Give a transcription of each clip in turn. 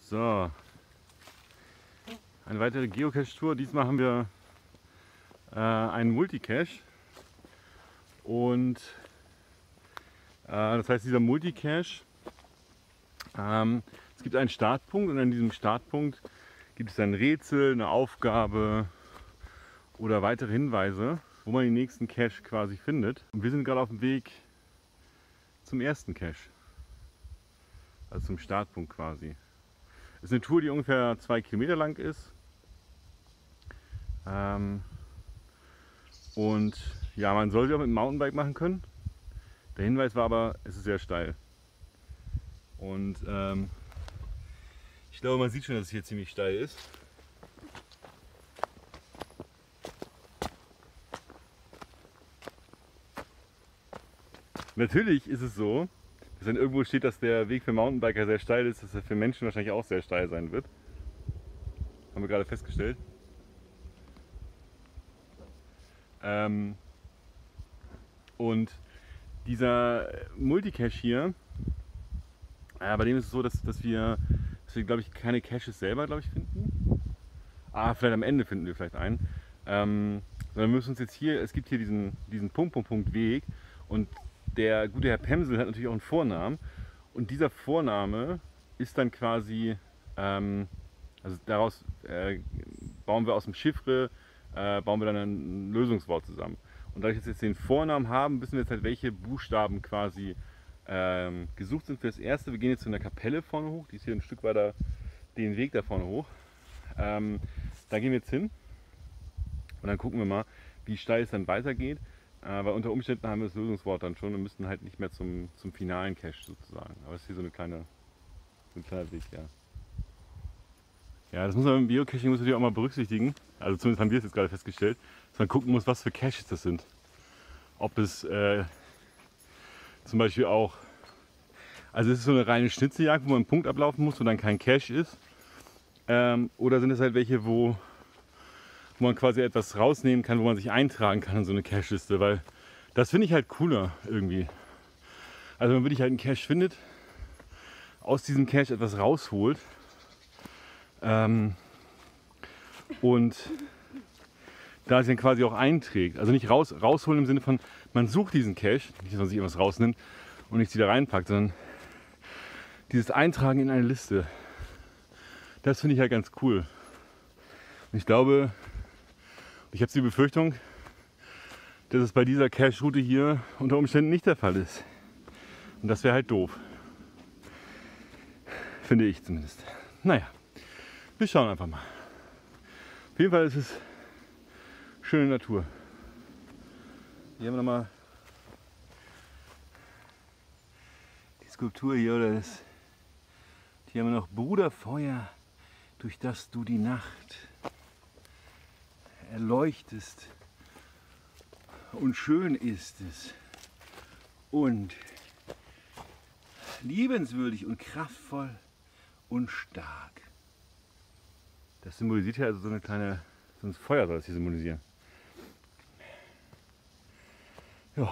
So, eine weitere Geocache-Tour. Diesmal haben wir einen Multicache und das heißt, dieser Multicache, es gibt einen Startpunkt und an diesem Startpunkt gibt es ein Rätsel, eine Aufgabe oder weitere Hinweise, wo man den nächsten Cache quasi findet. Und wir sind gerade auf dem Weg zum ersten Cache, also zum Startpunkt quasi. Es ist eine Tour, die ungefähr 2 Kilometer lang ist. Und ja, man soll sie auch mit dem Mountainbike machen können. Der Hinweis war aber, es ist sehr steil. Und ich glaube, man sieht schon, dass es hier ziemlich steil ist. Natürlich ist es so, dass wenn irgendwo steht, dass der Weg für Mountainbiker sehr steil ist, dass er für Menschen wahrscheinlich auch sehr steil sein wird. Haben wir gerade festgestellt. Und dieser Multicache hier, bei dem ist es so, dass wir glaube ich, keine Caches selber, glaube ich, finden. Vielleicht am Ende finden wir vielleicht einen. Sondern wir müssen uns jetzt hier, es gibt hier diesen Weg und der gute Herr Pemsel hat natürlich auch einen Vornamen. Und dieser Vorname ist dann quasi, also daraus bauen wir aus dem Chiffre, bauen wir dann ein Lösungswort zusammen. Und da ich jetzt den Vornamen haben, wissen wir jetzt halt, welche Buchstaben quasi gesucht sind für das erste. Wir gehen jetzt zu einer Kapelle vorne hoch, die ist hier ein Stück weiter den Weg da vorne hoch. Da gehen wir jetzt hin und dann gucken wir mal, wie steil es dann weitergeht. Weil unter Umständen haben wir das Lösungswort dann schon und müssten halt nicht mehr zum finalen Cache sozusagen. Aber es ist hier so ein kleiner Weg, ja. Ja, das muss man beim Geocaching natürlich auch mal berücksichtigen. Also zumindest haben wir es jetzt gerade festgestellt, dass man gucken muss, was für Caches das sind. Ob es zum Beispiel auch, also es ist so eine reine Schnitzeljagd, wo man einen Punkt ablaufen muss, wo dann kein Cache ist. Oder sind es halt welche, wo man quasi etwas rausnehmen kann, wo man sich eintragen kann in so eine Cache-Liste, weil das finde ich halt cooler irgendwie. Also wenn man wirklich halt einen Cache findet, aus diesem Cache etwas rausholt und da sich dann quasi auch einträgt. Also nicht rausholen im Sinne von, man sucht diesen Cache, nicht dass man sich irgendwas rausnimmt und nichts wieder reinpackt, sondern dieses Eintragen in eine Liste. Das finde ich halt ganz cool. Und ich glaube, ich habe die Befürchtung, dass es bei dieser Cache-Route hier unter Umständen nicht der Fall ist. Und das wäre halt doof. Finde ich zumindest. Naja, wir schauen einfach mal. Auf jeden Fall ist es schöne Natur. Hier haben wir nochmal die Skulptur hier, oder das. Hier haben wir noch Bruderfeuer, durch das du die Nacht erleuchtest. Und schön ist es. Und liebenswürdig und kraftvoll und stark. Das symbolisiert ja also so eine kleine, so ein Feuer soll das hier symbolisieren. Ja.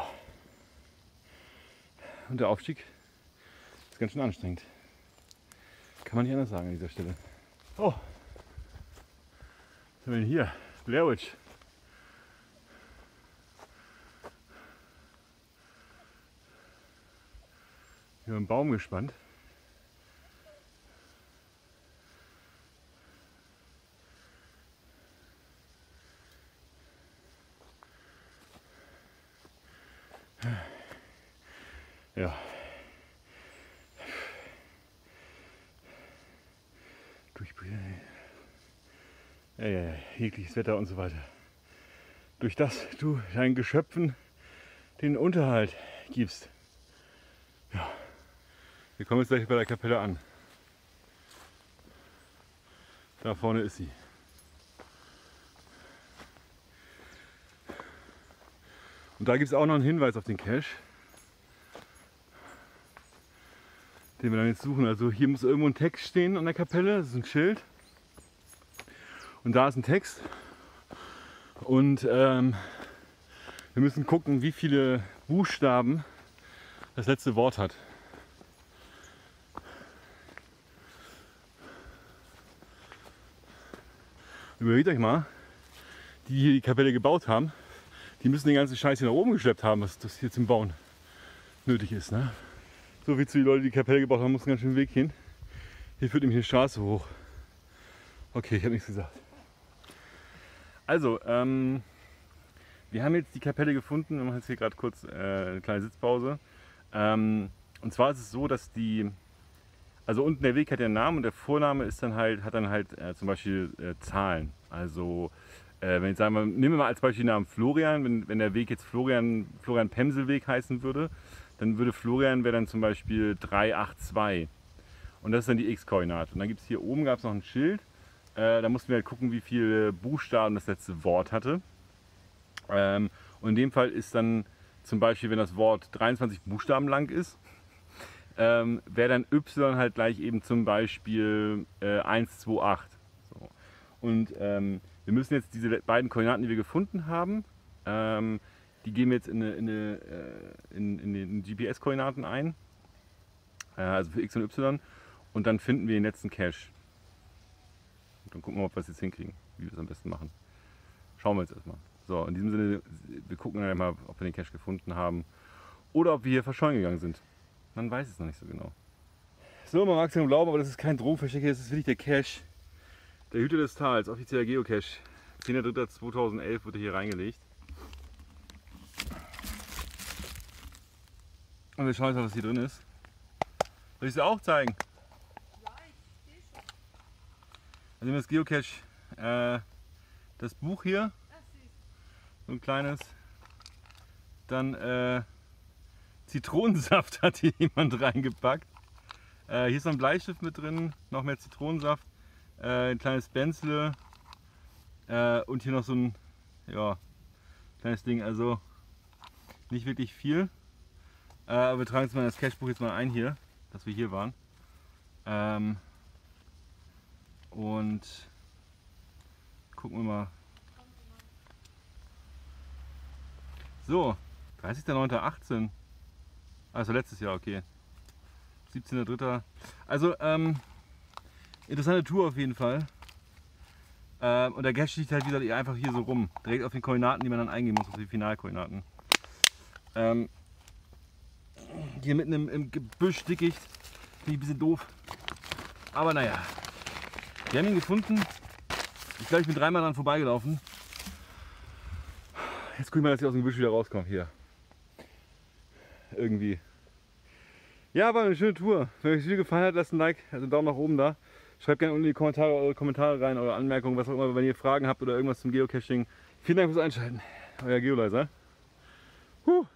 Und der Aufstieg ist ganz schön anstrengend. Kann man nicht anders sagen an dieser Stelle. Oh. Was haben wir denn hier? Blair Witch. Hier am Baum gespannt. Ja. Jegliches Wetter und so weiter. Durch das du deinen Geschöpfen den Unterhalt gibst. Ja. Wir kommen jetzt gleich bei der Kapelle an. Da vorne ist sie. Und da gibt es auch noch einen Hinweis auf den Cache, den wir dann jetzt suchen. Also hier muss irgendwo ein Text stehen an der Kapelle, das ist ein Schild. Und da ist ein Text. Und wir müssen gucken, wie viele Buchstaben das letzte Wort hat. Überlegt euch mal, die hier die Kapelle gebaut haben, die müssen den ganzen Scheiß hier nach oben geschleppt haben, was das hier zum Bauen nötig ist. Ne? So wie zu die Leute, die Kapelle gebaut haben, mussten ganz schön den Weg hin. Hier führt nämlich eine Straße hoch. Okay, ich habe nichts gesagt. Also, wir haben jetzt die Kapelle gefunden. Wir machen jetzt hier gerade kurz eine kleine Sitzpause. Und zwar ist es so, dass also unten der Weg hat ja einen Namen und der Vorname ist dann halt, hat dann halt zum Beispiel Zahlen. Also wenn ich sagen wir, nehmen wir mal als Beispiel den Namen Florian, wenn der Weg jetzt Florian Pemselweg heißen würde, dann würde Florian wäre dann zum Beispiel 382. Und das ist dann die X-Koordinate. Und dann gibt es hier oben gab es noch ein Schild. Da mussten wir halt gucken, wie viele Buchstaben das letzte Wort hatte. Und in dem Fall ist dann zum Beispiel, wenn das Wort 23 Buchstaben lang ist, wäre dann Y halt gleich eben zum Beispiel 128. So. Und wir müssen jetzt diese beiden Koordinaten, die wir gefunden haben, die geben wir jetzt in den GPS-Koordinaten ein, also für X und Y, und dann finden wir den letzten Cache. Und dann gucken wir, ob wir es jetzt hinkriegen, wie wir es am besten machen. Schauen wir jetzt erstmal. So, in diesem Sinne, wir gucken dann mal, ob wir den Cache gefunden haben oder ob wir hier verschollen gegangen sind. Man weiß es noch nicht so genau. So, man mag es ja glauben, aber das ist kein Drogenversteck, das ist wirklich der Cache. Der Hüter des Tals, offizieller Geocache. 10.03.2011 wurde hier reingelegt. Und wir schauen jetzt mal, was hier drin ist. Soll ich es dir auch zeigen? Ja, ich sehe schon. Also das Geocache, das Buch hier, Ach, süß. so ein kleines. Dann Zitronensaft hat hier jemand reingepackt. Hier ist noch ein Bleistift mit drin, noch mehr Zitronensaft, ein kleines Benzle und hier noch so ein kleines Ding, also nicht wirklich viel. Aber wir tragen jetzt mal das Cachebuch jetzt mal ein hier, dass wir hier waren. Und gucken wir mal. So, 30.09.18. Also letztes Jahr, okay. 17.03. Also, interessante Tour auf jeden Fall. Und der Cache liegt halt, wie gesagt, einfach hier so rum. Direkt auf den Koordinaten, die man dann eingeben muss, auf die Finalkoordinaten. Hier mitten im Gebüsch, Dickicht. Finde ich ein bisschen doof. Aber naja. Wir haben ihn gefunden. Ich glaube, ich bin dreimal dran vorbeigelaufen. Jetzt guck ich mal, dass ich aus dem Gebüsch wieder rauskomme. Hier. Irgendwie. Ja, war eine schöne Tour. Wenn euch das Video gefallen hat, lasst ein Like, also einen Daumen nach oben da. Schreibt gerne unten in die Kommentare eure Kommentare rein, eure Anmerkungen, was auch immer, wenn ihr Fragen habt oder irgendwas zum Geocaching. Vielen Dank fürs Einschalten. Euer Geolizer.